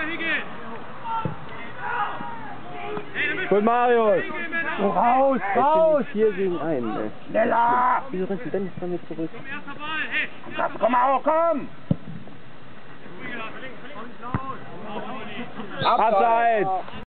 Gut, Marius! Oh, raus, raus! 4 gegen 1, ne? Schneller! Wieso rennt Dennis bei mir zurück? Komm auch, komm! Abseits!